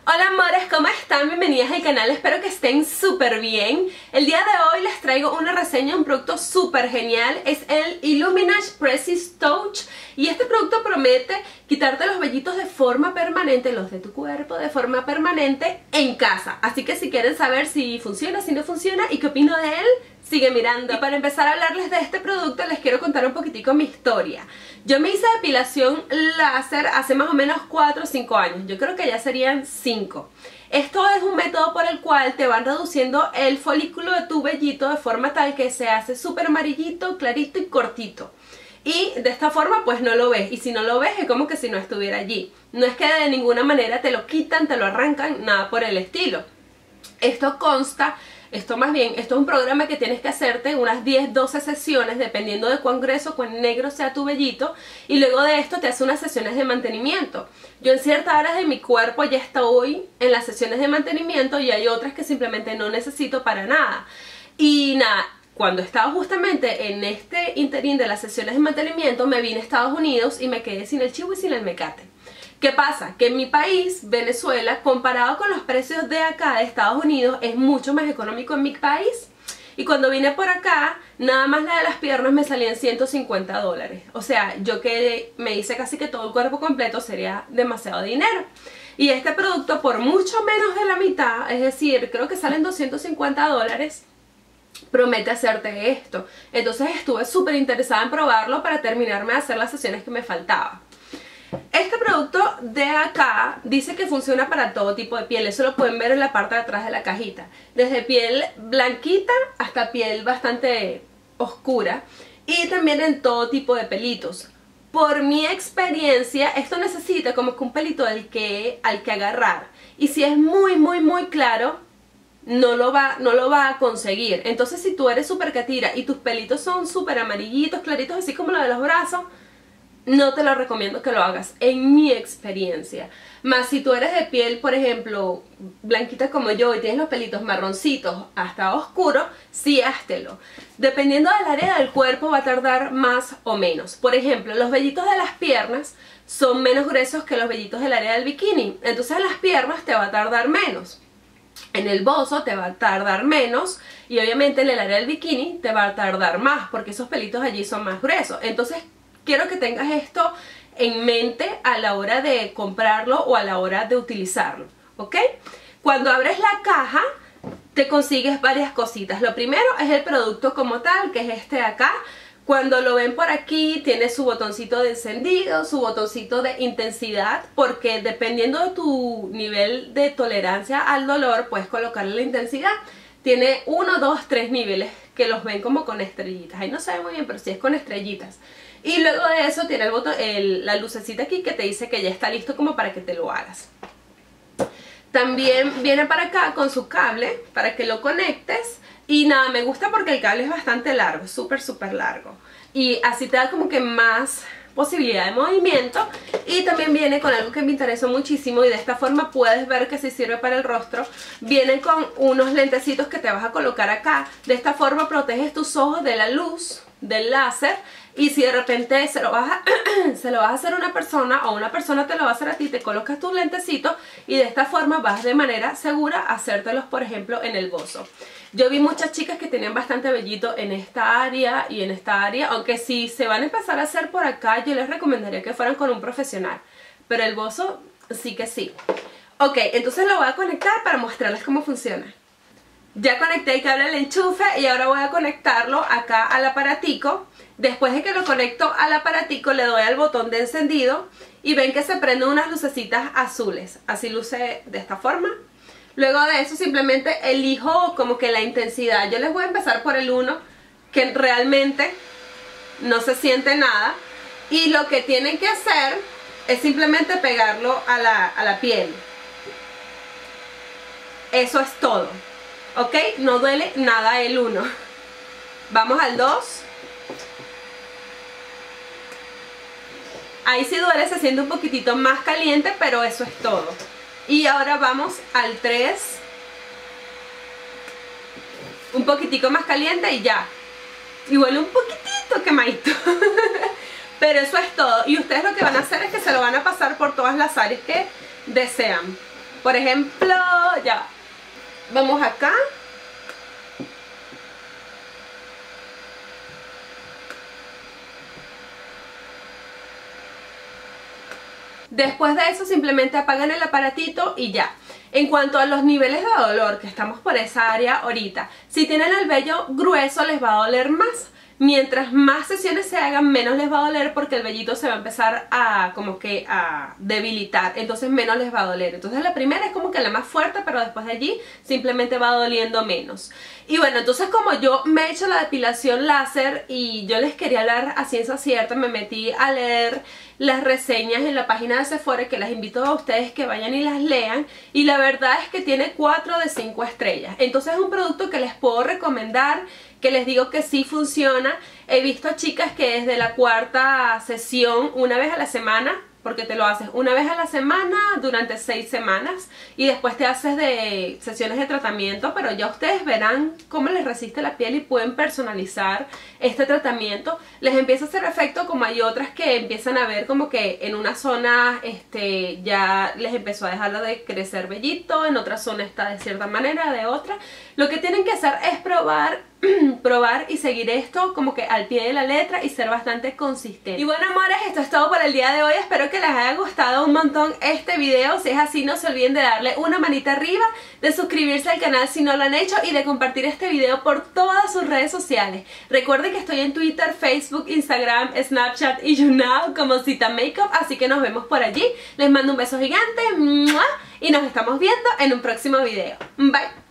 Hola amores, ¿cómo están? Bienvenidas al canal, espero que estén súper bien. El día de hoy les traigo una reseña de un producto súper genial. Es el Illuminage Prestige Touch. Y este producto promete quitarte los vellitos de forma permanente, los de tu cuerpo de forma permanente en casa. Así que si quieren saber si funciona, si no funciona y qué opino de él, sigue mirando. Y para empezar a hablarles de este producto les quiero contar un poquitico mi historia. Yo me hice depilación láser hace más o menos 4 o 5 años. Yo creo que ya serían 5. Esto es un método por el cual te van reduciendo el folículo de tu vellito de forma tal que se hace súper amarillito, clarito y cortito. Y de esta forma pues no lo ves, y si no lo ves es como que si no estuviera allí. No es que de ninguna manera te lo quitan, te lo arrancan, nada por el estilo. Esto es un programa que tienes que hacerte unas 10-12 sesiones dependiendo de cuán grueso, cuán negro sea tu vellito, y luego de esto te hace unas sesiones de mantenimiento. Yo en ciertas áreas de mi cuerpo ya estoy en las sesiones de mantenimiento y hay otras que simplemente no necesito para nada. Y nada, cuando estaba justamente en este interín de las sesiones de mantenimiento me vine a Estados Unidos y me quedé sin el chivo y sin el mecate. ¿Qué pasa? Que en mi país, Venezuela, comparado con los precios de acá de Estados Unidos, es mucho más económico en mi país. Y cuando vine por acá, nada más la de las piernas me salían $150. O sea, yo que me hice casi que todo el cuerpo completo sería demasiado dinero. Y este producto por mucho menos de la mitad, es decir, creo que salen $250, promete hacerte esto. Entonces estuve súper interesada en probarlo para terminarme de hacer las sesiones que me faltaban. Este producto de acá dice que funciona para todo tipo de piel. Eso lo pueden ver en la parte de atrás de la cajita. Desde piel blanquita hasta piel bastante oscura. Y también en todo tipo de pelitos. Por mi experiencia, esto necesita como que un pelito al que agarrar. Y si es muy claro, no lo va a conseguir. Entonces si tú eres súper catira y tus pelitos son súper amarillitos, claritos, así como los de los brazos, no te lo recomiendo que lo hagas, en mi experiencia. Más si tú eres de piel, por ejemplo, blanquita como yo y tienes los pelitos marroncitos hasta oscuros, sí háztelo. Dependiendo del área del cuerpo va a tardar más o menos. Por ejemplo, los vellitos de las piernas son menos gruesos que los vellitos del área del bikini. Entonces en las piernas te va a tardar menos. En el bozo te va a tardar menos y obviamente en el área del bikini te va a tardar más porque esos pelitos allí son más gruesos. Entonces quiero que tengas esto en mente a la hora de comprarlo o a la hora de utilizarlo, ¿ok? Cuando abres la caja te consigues varias cositas. Lo primero es el producto como tal, que es este de acá. Cuando lo ven por aquí tiene su botoncito de encendido, su botoncito de intensidad, porque dependiendo de tu nivel de tolerancia al dolor puedes colocarle la intensidad. Tiene 1, 2, 3 niveles que los ven como con estrellitas. Ahí no se ve muy bien, pero sí es con estrellitas. Y luego de eso tiene el botón, la lucecita aquí que te dice que ya está listo como para que te lo hagas. También viene para acá con su cable para que lo conectes. Y nada, me gusta porque el cable es bastante largo, súper largo. Y así te da como que más posibilidad de movimiento. Y también viene con algo que me interesó muchísimo y de esta forma puedes ver que sí sirve para el rostro. Viene con unos lentecitos que te vas a colocar acá. De esta forma proteges tus ojos de la luz del láser. Y si de repente se lo vas a hacer a una persona o una persona te lo va a hacer a ti, te colocas tus lentecitos y de esta forma vas de manera segura a hacértelos, por ejemplo, en el bozo. Yo vi muchas chicas que tenían bastante vellito en esta área y en esta área, aunque si se van a empezar a hacer por acá, yo les recomendaría que fueran con un profesional. Pero el bozo sí que sí. Ok, entonces lo voy a conectar para mostrarles cómo funciona. Ya conecté el cable al enchufe y ahora voy a conectarlo acá al aparatico. Después de que lo conecto al aparatico le doy al botón de encendido y ven que se prenden unas lucecitas azules. Así luce de esta forma. Luego de eso simplemente elijo como que la intensidad. Yo les voy a empezar por el 1, que realmente no se siente nada. Y lo que tienen que hacer es simplemente pegarlo a la piel. Eso es todo. ¿Ok? No duele nada el 1. Vamos al 2. Ahí sí duele, se siente un poquitito más caliente, pero eso es todo. Y ahora vamos al 3. Un poquitico más caliente y ya. Y huele un poquitito quemadito. Pero eso es todo. Y ustedes lo que van a hacer es que se lo van a pasar por todas las áreas que desean. Por ejemplo, ya va. Vamos acá. Después de eso simplemente apagan el aparatito y ya. En cuanto a los niveles de dolor, que estamos por esa área ahorita, si tienen el vello grueso les va a doler más. Mientras más sesiones se hagan, menos les va a doler porque el vellito se va a empezar a como que a debilitar, entonces menos les va a doler. Entonces la primera es como que la más fuerte, pero después de allí simplemente va doliendo menos. Y bueno, entonces como yo me he hecho la depilación láser y yo les quería hablar a ciencia cierta, me metí a leer las reseñas en la página de Sephora, que las invito a ustedes que vayan y las lean, y la verdad es que tiene 4 de 5 estrellas. Entonces es un producto que les puedo recomendar, que les digo que sí funciona. He visto chicas que desde la 4ª sesión, una vez a la semana, porque te lo haces una vez a la semana durante 6 semanas y después te haces de sesiones de tratamiento, pero ya ustedes verán cómo les resiste la piel y pueden personalizar este tratamiento. Les empieza a hacer efecto, como hay otras que empiezan a ver como que en una zona ya les empezó a dejar de crecer vellito, en otra zona está de cierta manera, de otra. Lo que tienen que hacer es probar y seguir esto como que al pie de la letra y ser bastante consistente. Y bueno, amores, esto es todo por el día de hoy. Espero que les haya gustado un montón este video. Si es así, no se olviden de darle una manita arriba, de suscribirse al canal si no lo han hecho y de compartir este video por todas sus redes sociales. Recuerden que estoy en Twitter, Facebook, Instagram, Snapchat y YouNow como Zita Makeup, así que nos vemos por allí. Les mando un beso gigante y nos estamos viendo en un próximo video. Bye.